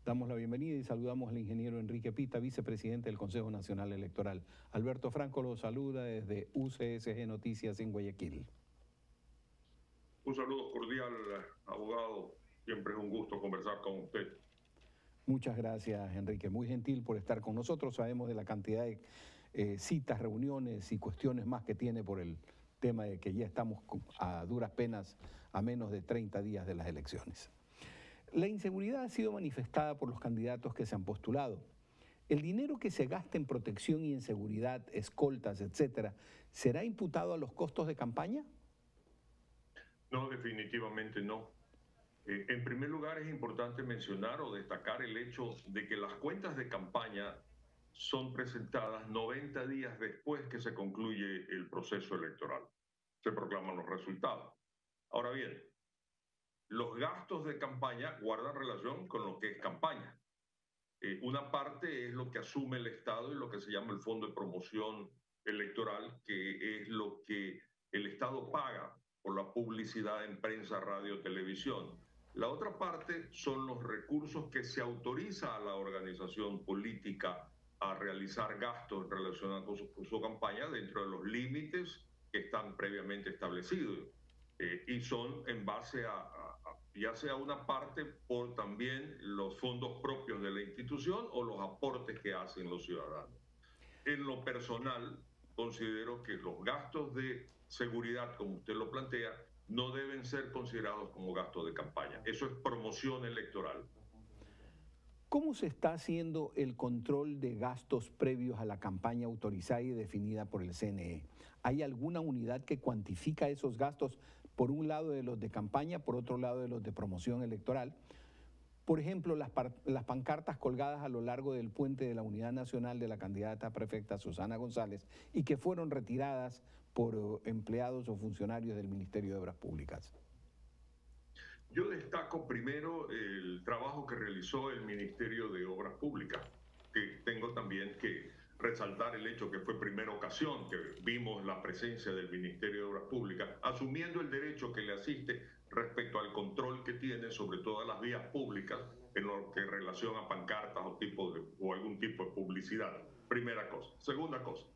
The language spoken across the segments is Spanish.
Damos la bienvenida y saludamos al ingeniero Enrique Pita, vicepresidente del Consejo Nacional Electoral. Alberto Franco lo saluda desde UCSG Noticias en Guayaquil. Un saludo cordial, abogado. Siempre es un gusto conversar con usted. Muchas gracias, Enrique. Muy gentil por estar con nosotros. Sabemos de la cantidad de citas, reuniones y cuestiones más que tiene por el tema de que ya estamos a duras penas a menos de 30 días de las elecciones. La inseguridad ha sido manifestada por los candidatos que se han postulado. ¿El dinero que se gasta en protección y en seguridad, escoltas, etcétera, será imputado a los costos de campaña? No, definitivamente no. En primer lugar, es importante mencionar o destacar el hecho de que las cuentas de campaña son presentadas 90 días después que se concluye el proceso electoral. Se proclaman los resultados. Ahora bien, los gastos de campaña guardan relación con lo que es campaña. Una parte es lo que asume el Estado y lo que se llama el Fondo de Promoción Electoral, que es lo que el Estado paga por la publicidad en prensa, radio, televisión. La otra parte son los recursos que se autoriza a la organización política a realizar gastos relacionados con su campaña dentro de los límites que están previamente establecidos. Y son en base a ya sea una parte por también los fondos propios de la institución o los aportes que hacen los ciudadanos. En lo personal, considero que los gastos de seguridad, como usted lo plantea, no deben ser considerados como gastos de campaña. Eso es promoción electoral. ¿Cómo se está haciendo el control de gastos previos a la campaña autorizada y definida por el CNE? ¿Hay alguna unidad que cuantifica esos gastos, por un lado de los de campaña, por otro lado de los de promoción electoral? Por ejemplo, las pancartas colgadas a lo largo del puente de la Unidad Nacional de la candidata prefecta Susana González y que fueron retiradas por empleados o funcionarios del Ministerio de Obras Públicas. Yo destaco primero el trabajo que realizó el Ministerio de Obras Públicas, que tengo también que resaltar el hecho que fue primera ocasión que vimos la presencia del Ministerio de Obras Públicas, asumiendo el derecho que le asiste respecto al control que tiene sobre todas las vías públicas en lo que relaciona a pancartas o algún tipo de publicidad. Primera cosa. Segunda cosa.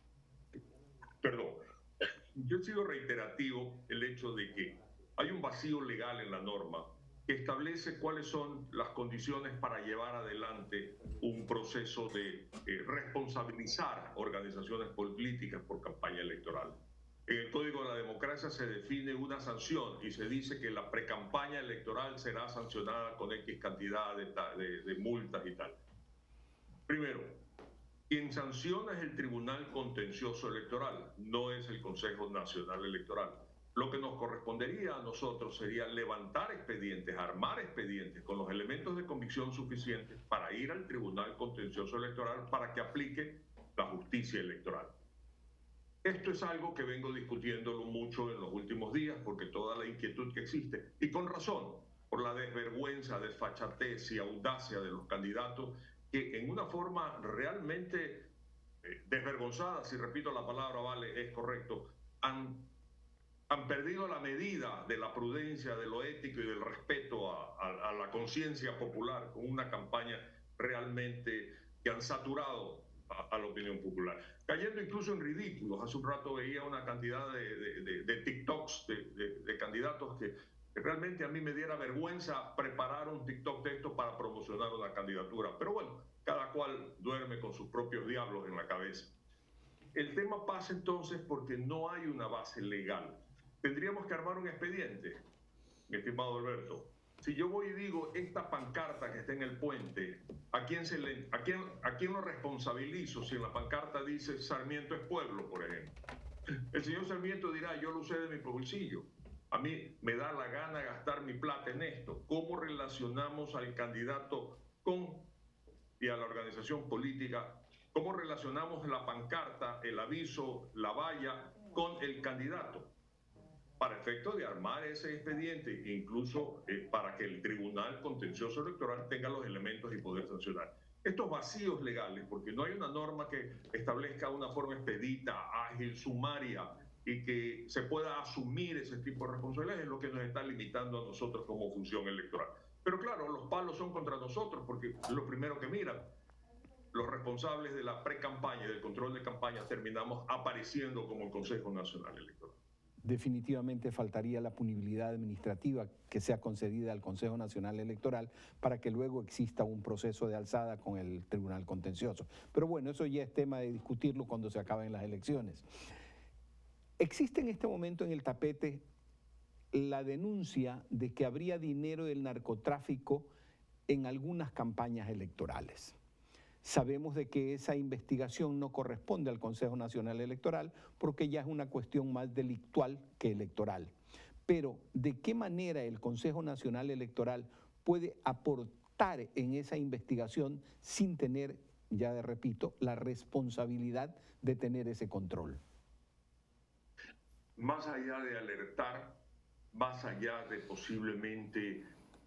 Perdón. Yo he sido reiterativo el hecho de que hay un vacío legal en la norma que establece cuáles son las condiciones para llevar adelante un proceso de responsabilizar organizaciones políticas por campaña electoral. En el Código de la Democracia se define una sanción y se dice que la precampaña electoral será sancionada con X cantidad de multas y tal. Primero, quien sanciona es el Tribunal Contencioso Electoral, no es el Consejo Nacional Electoral. Lo que nos correspondería a nosotros sería levantar expedientes, armar expedientes con los elementos de convicción suficientes para ir al Tribunal Contencioso Electoral para que aplique la justicia electoral. Esto es algo que vengo discutiéndolo mucho en los últimos días porque toda la inquietud que existe, y con razón, por la desvergüenza, desfachatez y audacia de los candidatos que en una forma realmente desvergonzada, si repito la palabra, vale, es correcto, han perdido la medida de la prudencia, de lo ético y del respeto a la conciencia popular con una campaña realmente que han saturado a la opinión popular, cayendo incluso en ridículos. Hace un rato veía una cantidad de TikToks de candidatos que realmente a mí me diera vergüenza preparar un TikTok de esto para promocionar una candidatura. Pero bueno, cada cual duerme con sus propios diablos en la cabeza. El tema pasa entonces porque no hay una base legal. Tendríamos que armar un expediente, mi estimado Alberto. Si yo voy y digo, esta pancarta que está en el puente, ¿a quién lo responsabilizo si en la pancarta dice Sarmiento es pueblo, por ejemplo? El señor Sarmiento dirá, yo lo usé de mi bolsillo. A mí me da la gana gastar mi plata en esto. ¿Cómo relacionamos al candidato y a la organización política? ¿Cómo relacionamos la pancarta, el aviso, la valla con el candidato? Para efecto de armar ese expediente, incluso para que el Tribunal Contencioso Electoral tenga los elementos y poder sancionar. Estos vacíos legales, porque no hay una norma que establezca una forma expedita, ágil, sumaria y que se pueda asumir ese tipo de responsabilidades, es lo que nos está limitando a nosotros como función electoral. Pero claro, los palos son contra nosotros porque lo primero que miran, los responsables de la pre-campaña y del control de campaña terminamos apareciendo como el Consejo Nacional Electoral. Definitivamente faltaría la punibilidad administrativa que sea concedida al Consejo Nacional Electoral para que luego exista un proceso de alzada con el Tribunal Contencioso. Pero bueno, eso ya es tema de discutirlo cuando se acaben las elecciones. Existe en este momento en el tapete la denuncia de que habría dinero del narcotráfico en algunas campañas electorales. Sabemos de que esa investigación no corresponde al Consejo Nacional Electoral porque ya es una cuestión más delictual que electoral. Pero, ¿de qué manera el Consejo Nacional Electoral puede aportar en esa investigación sin tener, ya repito, la responsabilidad de tener ese control? Más allá de alertar, más allá de posiblemente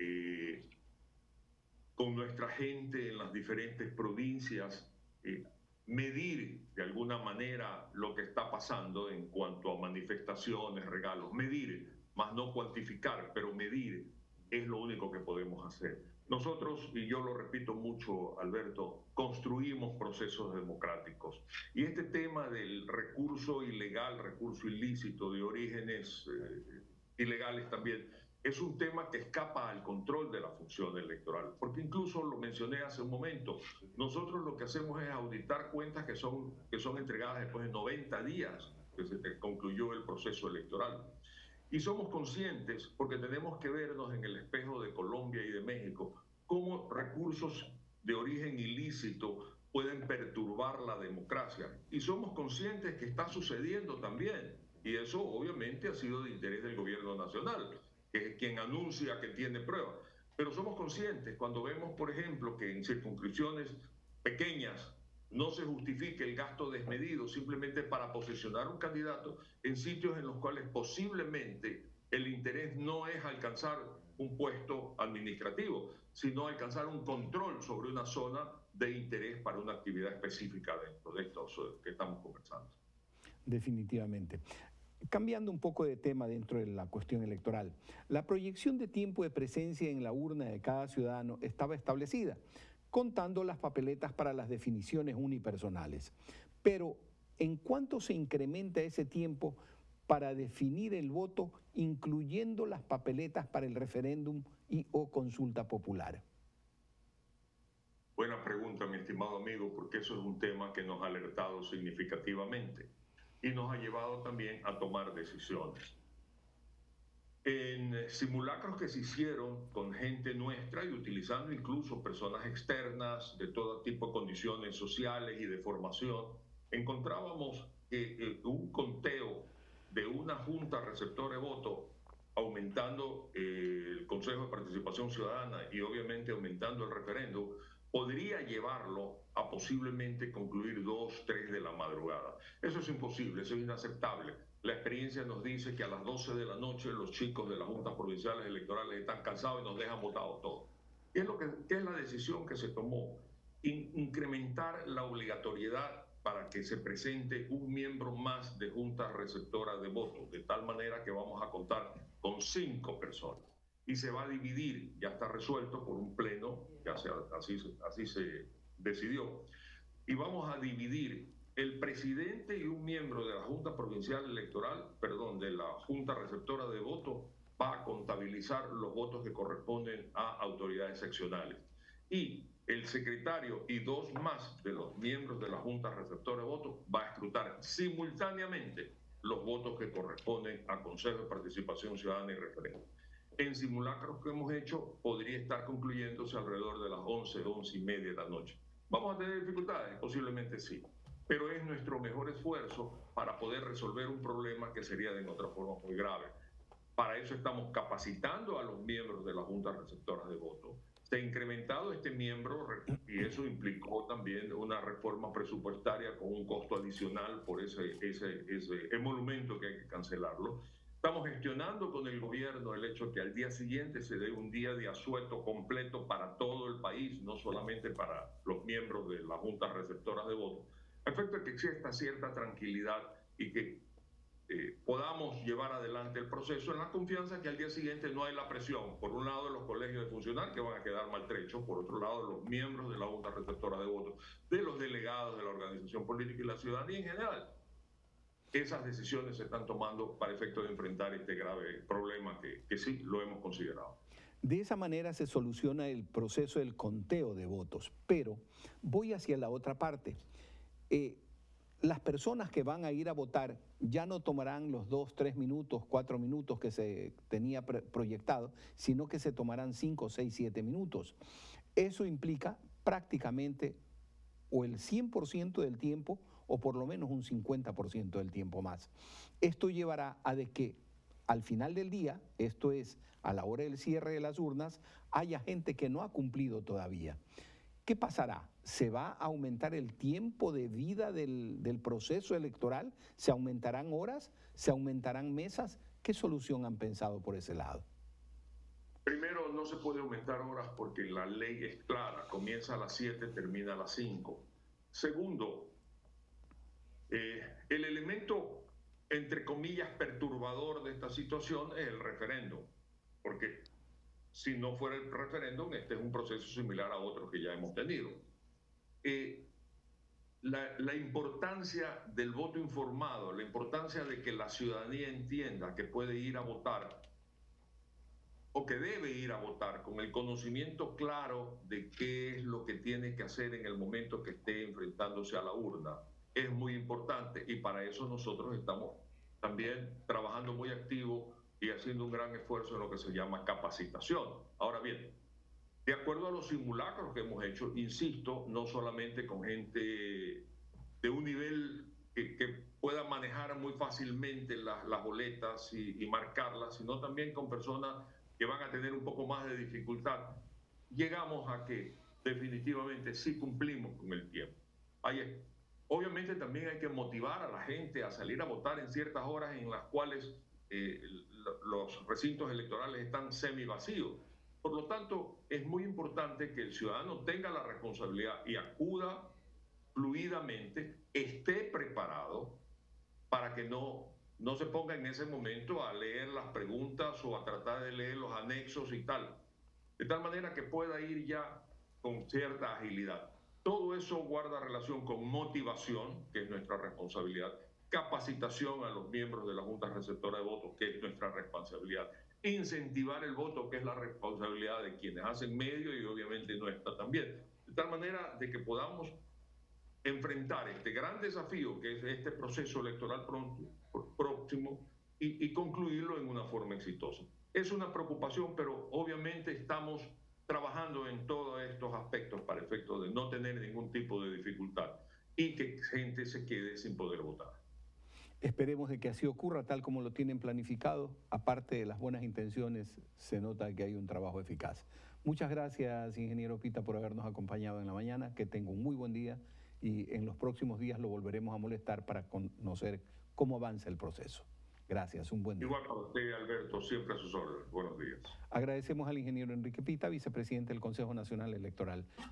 con nuestra gente en las diferentes provincias, medir de alguna manera lo que está pasando en cuanto a manifestaciones, regalos, medir, más no cuantificar, pero medir es lo único que podemos hacer. Nosotros, y yo lo repito mucho, Alberto, construimos procesos democráticos. Y este tema del recurso ilegal, recurso ilícito de orígenes ilegales también, es un tema que escapa al control de la función electoral, porque incluso lo mencioné hace un momento, nosotros lo que hacemos es auditar cuentas que son entregadas después de 90 días que se concluyó el proceso electoral. Y somos conscientes, porque tenemos que vernos en el espejo de Colombia y de México, cómo recursos de origen ilícito pueden perturbar la democracia. Y somos conscientes que está sucediendo también. Y eso obviamente ha sido de interés del gobierno nacional, que es quien anuncia que tiene pruebas. Pero somos conscientes cuando vemos, por ejemplo, que en circunscripciones pequeñas no se justifique el gasto desmedido simplemente para posicionar un candidato en sitios en los cuales posiblemente el interés no es alcanzar un puesto administrativo, sino alcanzar un control sobre una zona de interés para una actividad específica dentro de estos que estamos conversando. Definitivamente. Cambiando un poco de tema dentro de la cuestión electoral, la proyección de tiempo de presencia en la urna de cada ciudadano estaba establecida, contando las papeletas para las definiciones unipersonales. Pero, ¿en cuánto se incrementa ese tiempo para definir el voto, incluyendo las papeletas para el referéndum y o consulta popular? Buena pregunta, mi estimado amigo, porque eso es un tema que nos ha alertado significativamente y nos ha llevado también a tomar decisiones. En simulacros que se hicieron con gente nuestra y utilizando incluso personas externas de todo tipo de condiciones sociales y de formación, encontrábamos que un conteo de una junta receptora de voto, aumentando el Consejo de Participación Ciudadana y obviamente aumentando el referéndum, podría llevarlo a posiblemente concluir 2, 3 de la madrugada. Eso es imposible, eso es inaceptable. La experiencia nos dice que a las 12 de la noche los chicos de las juntas provinciales electorales están cansados y nos dejan votados todos. ¿Qué es la decisión que se tomó? Incrementar la obligatoriedad para que se presente un miembro más de junta receptora de votos, de tal manera que vamos a contar con 5 personas. Y se va a dividir, ya está resuelto por un pleno, así se decidió. Y vamos a dividir el presidente y un miembro de la Junta Provincial Electoral, de la Junta Receptora de Votos, va a contabilizar los votos que corresponden a autoridades seccionales. Y el secretario y 2 más de los miembros de la Junta Receptora de Votos va a escrutar simultáneamente los votos que corresponden a Consejo de Participación Ciudadana y Referéndum. En simulacros que hemos hecho, podría estar concluyéndose alrededor de las 11, 11 y media de la noche. ¿Vamos a tener dificultades? Posiblemente sí, pero es nuestro mejor esfuerzo para poder resolver un problema que sería de otra forma muy grave. Para eso estamos capacitando a los miembros de la Junta Receptora de Votos. Se ha incrementado este miembro y eso implicó también una reforma presupuestaria con un costo adicional por ese emolumento que hay que cancelarlo. Estamos gestionando con el gobierno el hecho que al día siguiente se dé un día de asueto completo para todo el país, no solamente para los miembros de la Junta Receptora de Votos, a efecto de que exista cierta tranquilidad y que podamos llevar adelante el proceso en la confianza que al día siguiente no hay la presión, por un lado de los colegios de funcionarios que van a quedar maltrechos, por otro lado de los miembros de la Junta Receptora de Votos, de los delegados de la organización política y la ciudadanía en general. Esas decisiones se están tomando para efecto de enfrentar este grave problema que sí lo hemos considerado. De esa manera se soluciona el proceso del conteo de votos, pero voy hacia la otra parte. Las personas que van a ir a votar ya no tomarán los 2, 3 minutos, 4 minutos que se tenía proyectado, sino que se tomarán 5, 6, 7 minutos. Eso implica prácticamente o el 100% del tiempo o por lo menos un 50% del tiempo más. Esto llevará a de que al final del día, esto es a la hora del cierre de las urnas, haya gente que no ha cumplido todavía. ¿Qué pasará? ¿Se va a aumentar el tiempo de vida del proceso electoral? ¿Se aumentarán horas? ¿Se aumentarán mesas? ¿Qué solución han pensado por ese lado? Primero, no se puede aumentar horas porque la ley es clara. Comienza a las 7, termina a las 5. Segundo, el elemento, entre comillas, perturbador de esta situación es el referéndum. Porque si no fuera el referéndum, este es un proceso similar a otros que ya hemos tenido. La importancia del voto informado, la importancia de que la ciudadanía entienda que puede ir a votar o que debe ir a votar con el conocimiento claro de qué es lo que tiene que hacer en el momento que esté enfrentándose a la urna, es muy importante y para eso nosotros estamos también trabajando muy activo y haciendo un gran esfuerzo en lo que se llama capacitación. Ahora bien, de acuerdo a los simulacros que hemos hecho, insisto, no solamente con gente de un nivel que pueda manejar muy fácilmente las boletas y marcarlas, sino también con personas que van a tener un poco más de dificultad, llegamos a que definitivamente sí cumplimos con el tiempo. Obviamente también hay que motivar a la gente a salir a votar en ciertas horas en las cuales los recintos electorales están semi vacíos. Por lo tanto, es muy importante que el ciudadano tenga la responsabilidad y acuda fluidamente, esté preparado para que no se ponga en ese momento a leer las preguntas o a tratar de leer los anexos y tal. De tal manera que pueda ir ya con cierta agilidad. Todo eso guarda relación con motivación, que es nuestra responsabilidad, capacitación a los miembros de la Junta Receptora de Votos, que es nuestra responsabilidad, incentivar el voto, que es la responsabilidad de quienes hacen medio y obviamente nuestra también. De tal manera de que podamos enfrentar este gran desafío que es este proceso electoral próximo y concluirlo en una forma exitosa. Es una preocupación, pero obviamente estamos trabajando en todos estos aspectos para efecto de no tener ningún tipo de dificultad y que gente se quede sin poder votar. Esperemos de que así ocurra tal como lo tienen planificado. Aparte de las buenas intenciones, se nota que hay un trabajo eficaz. Muchas gracias, ingeniero Pita, por habernos acompañado en la mañana. Que tenga un muy buen día y en los próximos días lo volveremos a molestar para conocer cómo avanza el proceso. Gracias, un buen día. Igual para usted, Alberto, siempre a sus órdenes. Buenos días. Agradecemos al ingeniero Enrique Pita, vicepresidente del Consejo Nacional Electoral.